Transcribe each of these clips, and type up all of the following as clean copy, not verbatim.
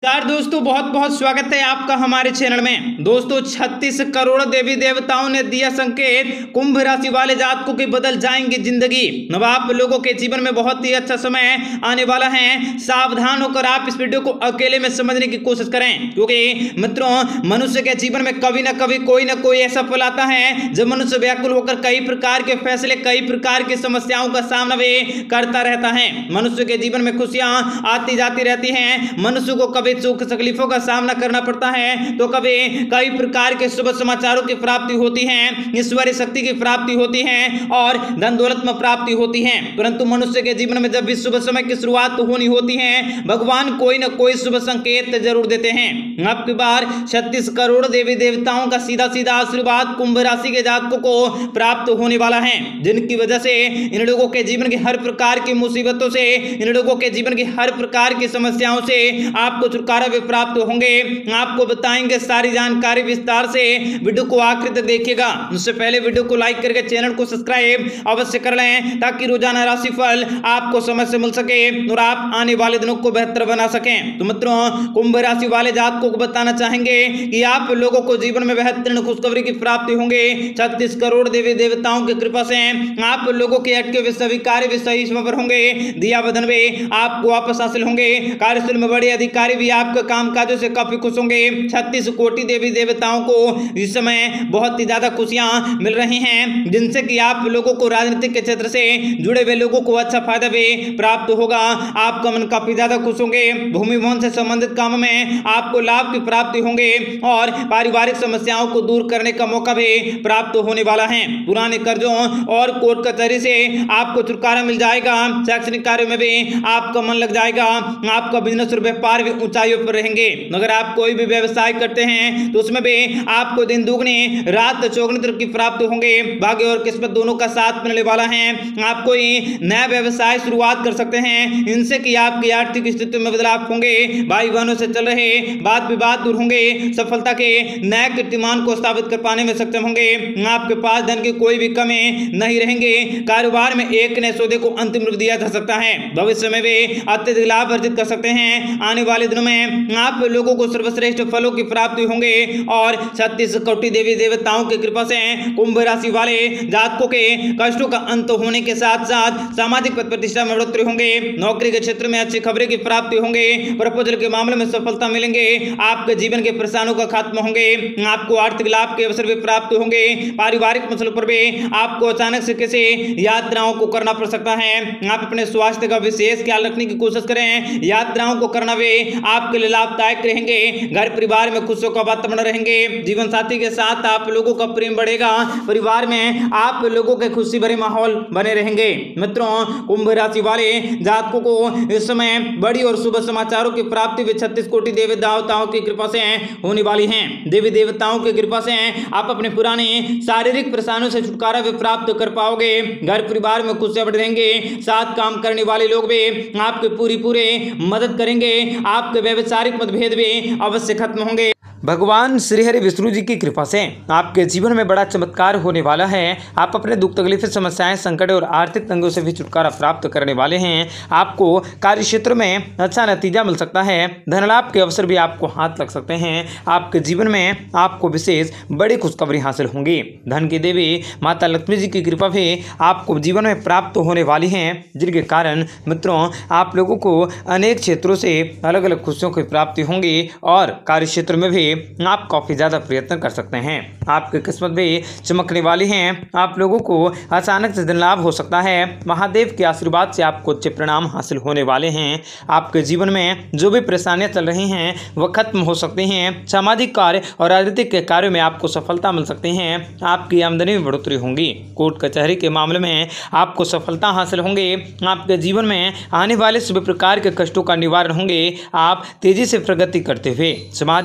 दोस्तों बहुत बहुत स्वागत है आपका हमारे चैनल में। दोस्तों 36 करोड़ देवी देवताओं ने दिया संकेत, कुंभ राशि वाले जातकों की बदल जाएंगी जिंदगी। अब आप लोगों के जीवन में बहुत ही अच्छा समय आने वाला है। सावधान होकर आप इस वीडियो को अकेले में समझने की कोशिश करें, क्योंकि मित्रों मनुष्य के जीवन में कभी ना कभी कोई ना कोई ऐसा पल आता है जब मनुष्य व्याकुल होकर कई प्रकार के फैसले, कई प्रकार की समस्याओं का सामना भी करता रहता है। मनुष्य के जीवन में खुशियां आती जाती रहती हैं। मनुष्य को कभी सुख तकलीफों का सामना करना पड़ता है, तो कभी कई प्रकार के शुभ समाचारों की प्राप्ति होती है, ईश्वरीय शक्ति की प्राप्ति होती है और धन दौलत में प्राप्ति होती है। परंतु मनुष्य के जीवन में जब भी शुभ समय की शुरुआत होनी होती है, भगवान कोई न कोई शुभ संकेत जरूर देते हैं। अब की बार 36 करोड़ देवी देवताओं का सीधा सीधा आशीर्वाद कुंभ राशि के जातकों को प्राप्त होने वाला है, जिनकी वजह से इन लोगों के जीवन की हर प्रकार की मुसीबतों से, इन लोगों के जीवन की हर प्रकार की समस्याओं से आपको छुटकारा भी प्राप्त होंगे। आपको बताएंगे सारी जानकारी विस्तार से, वीडियो को आखिर तक देखिएगा। उससे पहले वीडियो को लाइक करके चैनल को सब्सक्राइब अवश्य कर लें, ताकि रोजाना राशिफल आपको समय से मिल सके और आप आने वाले दिनों को बेहतर बना सकें। तो मित्रों कुंभ राशि वाले जातकों को बताना चाहेंगे कि आप लोगों को जीवन में बेहतरीन खुशखबरी की प्राप्ति होंगे। 36 करोड़ देवी देवताओं की कृपा से आप लोगों के अटके हुए सभी कार्य भी सही समय पर होंगे। दिया वधन भी आपको वापस हासिल होंगे। कार्यस्थल में बड़े अधिकारी भी आपके कामकाजों से काफी खुश होंगे। 36 कोटि देवी देवताओं को इस समय बहुत ही ज्यादा खुशियां मिल रही हैं, जिनसे कि आप लोगों को राजनीतिक के क्षेत्र से जुड़े हुए लोगों को अच्छा फायदा भी प्राप्त होगा। आपका मन काफी ज्यादा खुश होंगे। भूमि भवन से संबंधित काम में आपको लाभ की प्राप्ति होंगे और पारिवारिक समस्याओं को दूर करने का मौका भी प्राप्त होने वाला है। पुराने कर्जों और कोर्ट कचहरी से आपको छुटकारा मिल जाएगा। शैक्षणिक कार्यों में भी आपका मन लग जाएगा। आपका बिजनेस और व्यापार भी ऊंचाइयों पर रहेंगे। अगर आप कोई भी व्यवसाय करते हैं तो उसमें भी आपको दिन दुगनी रात चौगुनी तरफ की प्राप्त होंगे। भाग्य और किस्मत दोनों का साथ मिलने वाला है। आप कोई नया व्यवसाय शुरुआत कर सकते हैं, इनसे कि आपकी आर्थिक स्थिति में बदलाव होंगे। भाई बहनों से चल रहे वाद विवाद दूर होंगे। सफलता के नए कीर्तिमान को स्थापित कर पाने में सक्षम होंगे। आपके पास धन की कोई भी कमी नहीं रहेंगे। कारोबार में एक नए सौदे को अंतिम रूप दिया जा सकता है। भविष्य में भी अत्यधिक लाभ अर्जित कर सकते हैं। आने वाले दिनों में आप लोगों को सर्वश्रेष्ठ फलों की प्राप्ति होंगे और 36 कोटि देवी देवताओं की कृपा से कुंभ राशि वाले जातकों के कष्टों का अंत होने के साथ साथ सामाजिक पद प्रतिष्ठा में बढ़ोतरी होंगे। नौकरी के क्षेत्र में अच्छी खबरें की प्राप्ति होंगे। प्रपोजल के मामले में सफलता मिलेंगे। आपके जीवन के परेशानियों का खात्मा होंगे। आपको आर्थिक लाभ के अवसर भी प्राप्त होंगे। पारिवारिक मसलों पर भी आपको अचानक से किसी यात्राओं को करना पड़ सकता है। आप अपने स्वास्थ्य का विशेष ख्याल रखने की कोशिश करें। यात्राओं को करना भी आपके लिए लाभदायक रहेंगे। घर परिवार में खुशियों का वातावरण रहेंगे। जीवन साथी के साथ आप लोगों का प्रेम बढ़ेगा। परिवार में आप लोगों के खुशी भरे माहौल बने रहेंगे। मित्रों कुंभ राशि वाले जातकों को इस समय बड़ी और शुभ समाचारों की प्राप्ति भी 36 कोटि देवी देवताओं की कृपा से होने वाली है। देवी देवताओं की कृपा से आप अपने पुराने शारीरिक परेशानियों से छुटकारा भी प्राप्त कर पाओगे। घर परिवार में खुशियां बढ़ेंगे। साथ काम करने वाले लोग भी आपके पूरी मदद करेंगे। आपके व्यवसायिक मतभेद भी अवश्य खत्म होंगे। भगवान श्री हरि विष्णु जी की कृपा से आपके जीवन में बड़ा चमत्कार होने वाला है। आप अपने दुख तकलीफ, समस्याएं, संकट और आर्थिक तंगों से भी छुटकारा प्राप्त करने वाले हैं। आपको कार्य क्षेत्र में अच्छा नतीजा मिल सकता है। धन लाभ के अवसर भी आपको हाथ लग सकते हैं। आपके जीवन में आपको विशेष बड़ी खुशखबरी हासिल होंगी। धन की देवी माता लक्ष्मी जी की कृपा भी आपको जीवन में प्राप्त होने वाली है, जिनके कारण मित्रों आप लोगों को अनेक क्षेत्रों से अलग अलग खुशियों की प्राप्ति होंगी और कार्य क्षेत्र में भी आप काफी ज्यादा प्रयत्न कर सकते हैं। आपकी किस्मत भी चमकने वाली है। आप लोगों को अचानक से धन लाभ हो सकता है। महादेव के आशीर्वाद से आपको अच्छे परिणाम हासिल होने वाले हैं। आपके जीवन में जो भी परेशानियां चल रही हैं वह खत्म हो सकती हैं। सामाजिक कार्य और राजनीतिक के कार्यों में आपको सफलता मिल सकती है। आपकी आमदनी में बढ़ोतरी होंगी। कोर्ट कचहरी के मामले में आपको सफलता हासिल होंगे। आपके जीवन में आने वाले सभी प्रकार के कष्टों का निवारण होंगे। आप तेजी से प्रगति करते हुए समाज में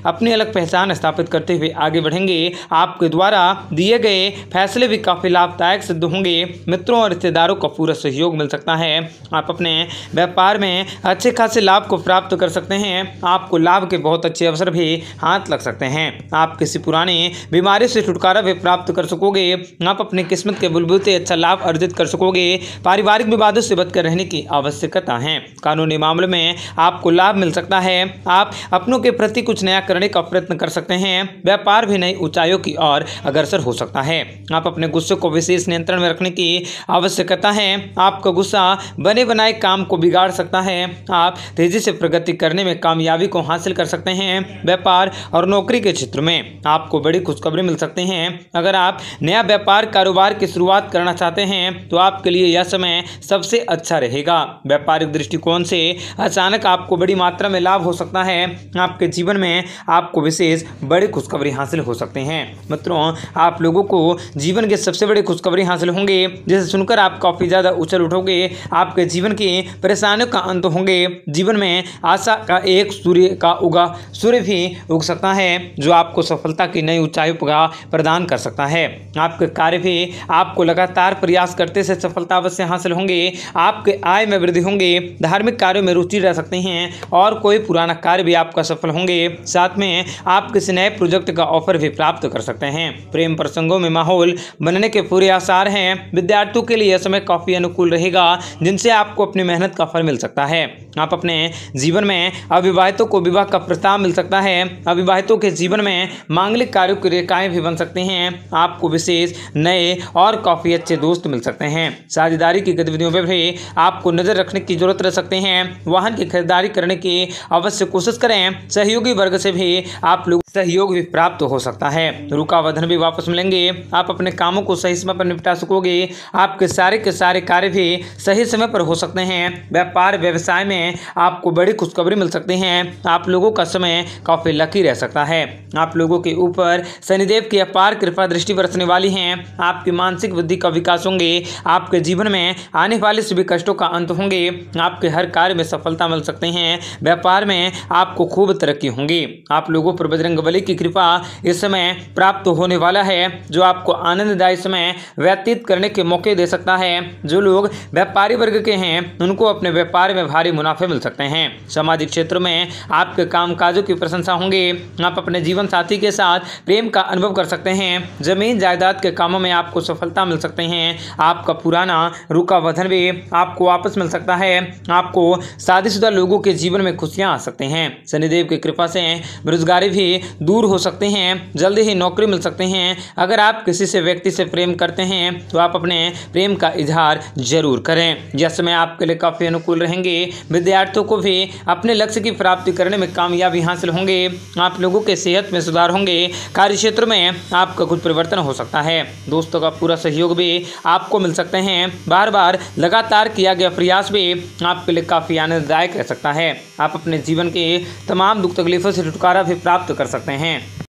अपनी अलग पहचान स्थापित करते हुए आगे बढ़ेंगे। आपके द्वारा दिए गए फैसले भी काफ़ी लाभदायक सिद्ध होंगे। मित्रों और रिश्तेदारों का पूरा सहयोग मिल सकता है। आप अपने व्यापार में अच्छे खासे लाभ को प्राप्त कर सकते हैं। आपको लाभ के बहुत अच्छे अवसर भी हाथ लग सकते हैं। आप किसी पुरानी बीमारी से छुटकारा भी प्राप्त कर सकोगे। आप अपनी किस्मत के बलबूते अच्छा लाभ अर्जित कर सकोगे। पारिवारिक विवादों से बचकर रहने की आवश्यकता है। कानूनी मामलों में आपको लाभ मिल सकता है। आप अपनों के प्रति कुछ नया करने का प्रयत्न कर सकते हैं। व्यापार भी नई ऊंचाइयों की ओर अग्रसर हो सकता है। आप अपने गुस्से को विशेष नियंत्रण में रखने की आवश्यकता है। आपका गुस्सा बने बनाए काम को बिगाड़ सकता है। आप तेजी से प्रगति करने में कामयाबी को हासिल कर सकते हैं। व्यापार और नौकरी के क्षेत्र में आपको बड़ी खुशखबरी मिल सकते हैं। अगर आप नया व्यापार कारोबार की शुरुआत करना चाहते हैं तो आपके लिए यह समय सबसे अच्छा रहेगा। व्यापारिक दृष्टिकोण से अचानक आपको बड़ी मात्रा में लाभ हो सकता है। आपके जीवन में आपको विशेष बड़ी खुशखबरी हासिल हो सकते हैं। मित्रों, आप लोगों को जीवन की सबसे बड़ी खुशखबरी हासिल होंगे, जिसे सुनकर आप काफी ज्यादा उछल उठोगे। आपके जीवन की परेशानियों का अंत होंगे। जीवन में आशा का एक सूर्य भी उग सकता है, जो आपको सफलता की नई ऊंचाइयों का प्रदान कर सकता है। आपके कार्य भी आपको लगातार प्रयास करते से सफलता अवश्य हासिल होंगे। आपके आय में वृद्धि होंगे। धार्मिक कार्यों में रुचि रह सकते हैं और कोई पुराना कार्य भी आपका सफल होंगे। साथ में आप किसी नए प्रोजेक्ट का ऑफर भी प्राप्त कर सकते हैं। प्रेम प्रसंगों में माहौल बनने के पूरे आसार हैं। विद्यार्थियों के लिए यह समय काफी अनुकूल रहेगा, जिनसे आपको अपनी मेहनत का फल मिल सकता है। आप अपने जीवन में अविवाहितों को विवाह का प्रस्ताव मिल सकता है। अविवाहितों के जीवन में मांगलिक कार्यों की रेखाएं भी बन सकती हैं। आपको विशेष नए और काफी अच्छे दोस्त मिल सकते हैं। साझेदारी की गतिविधियों पर भी आपको नजर रखने की जरूरत रह सकते हैं। वाहन की खरीदारी करने की अवश्य कोशिश करें। सहयोगी वर्ग से भी आप लोग सहयोग भी प्राप्त हो सकता है। रुकावधन भी वापस मिलेंगे। आप अपने कामों को सही समय पर निपटा सकोगे। आपके सारे के सारे कार्य भी सही समय पर हो सकते हैं। व्यापार व्यवसाय में आपको बड़ी खुशखबरी मिल सकती हैं। आप लोगों का समय काफी लकी रह सकता है। आप लोगों के ऊपर शनिदेव की अपार कृपा दृष्टि बरसने वाली है। आपकी मानसिक बुद्धि का विकास होंगे। आपके जीवन में आने वाले सभी कष्टों का अंत होंगे। आपके हर कार्य में सफलता मिल सकते हैं। व्यापार में आपको खूब तरक्की होंगी। आप लोगों पर बजरंगबली की कृपा इस समय प्राप्त होने वाला है, जो आपको आनंददायी समय व्यतीत करने के मौके दे सकता है। जो लोग व्यापारी वर्ग के हैं, उनको अपने व्यापार में भारी मुनाफे मिल सकते हैं। सामाजिक क्षेत्रों में आपके कामकाजों की प्रशंसा होंगे। आप अपने जीवन साथी के साथ प्रेम का अनुभव कर सकते हैं। जमीन जायदाद के कामों में आपको सफलता मिल सकते हैं। आपका पुराना रुका वधन भी आपको वापस मिल सकता है। आपको शादीशुदा लोगों के जीवन में खुशियां आ सकते हैं। शनिदेव की कृपा से बेरोजगारी भी दूर हो सकते हैं। जल्दी ही नौकरी मिल सकते हैं। अगर आप किसी से व्यक्ति से प्रेम करते हैं तो आप अपने प्रेम का इजहार जरूर करें। यह समय आपके लिए काफी अनुकूल रहेंगे। विद्यार्थियों को भी अपने लक्ष्य की प्राप्ति करने में कामयाबी हासिल होंगे। आप लोगों के सेहत में सुधार होंगे। कार्य क्षेत्र में आपका कुछ परिवर्तन हो सकता है। दोस्तों का पूरा सहयोग भी आपको मिल सकते हैं। बार बार लगातार किया गया प्रयास भी आपके लिए काफी आनंददायक रह सकता है। आप अपने जीवन के तमाम दुख तकलीफों से छुटकारा भी प्राप्त कर सकते हैं।